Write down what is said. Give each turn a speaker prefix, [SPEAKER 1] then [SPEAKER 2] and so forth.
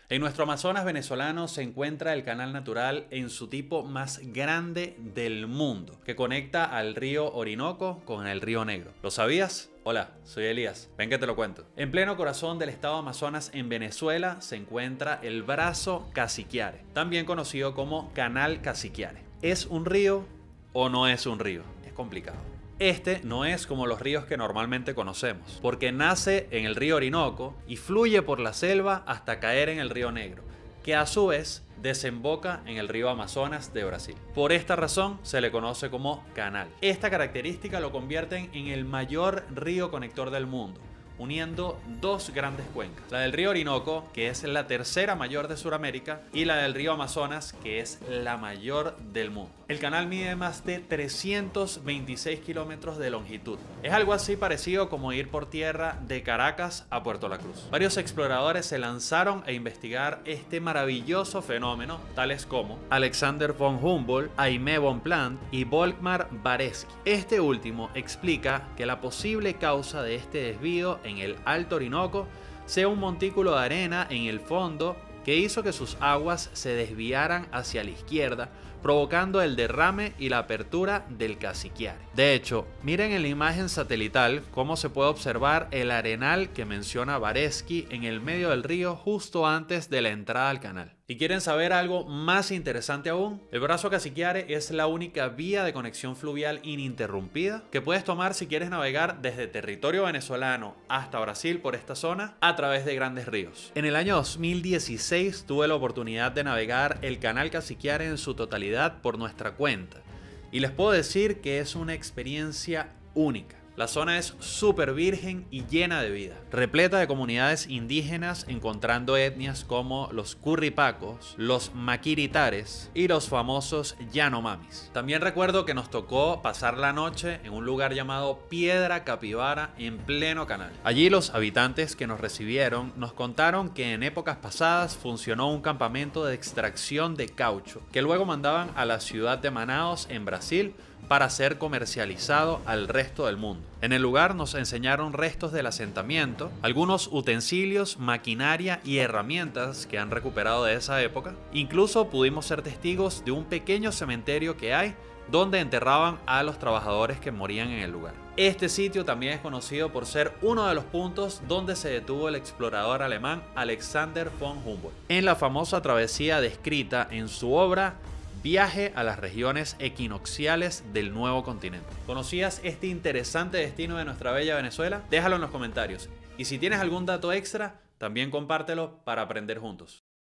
[SPEAKER 1] En nuestro Amazonas venezolano se encuentra el canal natural en su tipo más grande del mundo, que conecta al río Orinoco con el río Negro. ¿Lo sabías? Hola, soy Elías. Ven que te lo cuento. En pleno corazón del estado Amazonas en Venezuela se encuentra el brazo Cassiquiare, también conocido como Canal Cassiquiare. ¿Es un río o no es un río? Es complicado. Este no es como los ríos que normalmente conocemos, porque nace en el río Orinoco y fluye por la selva hasta caer en el río Negro, que a su vez desemboca en el río Amazonas de Brasil. Por esta razón se le conoce como canal. Esta característica lo convierte en el mayor río conector del mundo, uniendo dos grandes cuencas, la del río Orinoco, que es la tercera mayor de Sudamérica, y la del río Amazonas, que es la mayor del mundo. El canal mide más de 326 kilómetros de longitud. Es algo así parecido como ir por tierra de Caracas a Puerto La Cruz. Varios exploradores se lanzaron a investigar este maravilloso fenómeno, tales como Alexander von Humboldt, Aimé Bonpland y Volkmar Vareski. Este último explica que la posible causa de este desvío en el Alto Orinoco sea un montículo de arena en el fondo que hizo que sus aguas se desviaran hacia la izquierda, provocando el derrame y la apertura del Cassiquiare. De hecho, miren en la imagen satelital cómo se puede observar el arenal que menciona Vareski en el medio del río justo antes de la entrada al canal. ¿Y quieren saber algo más interesante aún? El brazo Cassiquiare es la única vía de conexión fluvial ininterrumpida que puedes tomar si quieres navegar desde territorio venezolano hasta Brasil por esta zona a través de grandes ríos. En el año 2016 tuve la oportunidad de navegar el canal Cassiquiare en su totalidad por nuestra cuenta y les puedo decir que es una experiencia única. La zona es súper virgen y llena de vida, repleta de comunidades indígenas, encontrando etnias como los Curripacos, los Maquiritares y los famosos Yanomamis. También recuerdo que nos tocó pasar la noche en un lugar llamado Piedra Capibara en pleno canal. Allí los habitantes que nos recibieron nos contaron que en épocas pasadas funcionó un campamento de extracción de caucho, que luego mandaban a la ciudad de Manaos en Brasil para ser comercializado al resto del mundo. En el lugar nos enseñaron restos del asentamiento, algunos utensilios, maquinaria y herramientas que han recuperado de esa época. Incluso pudimos ser testigos de un pequeño cementerio que hay donde enterraban a los trabajadores que morían en el lugar. Este sitio también es conocido por ser uno de los puntos donde se detuvo el explorador alemán Alexander von Humboldt en la famosa travesía descrita en su obra Viaje a las regiones equinocciales del nuevo continente. ¿Conocías este interesante destino de nuestra bella Venezuela? Déjalo en los comentarios. Y si tienes algún dato extra, también compártelo para aprender juntos.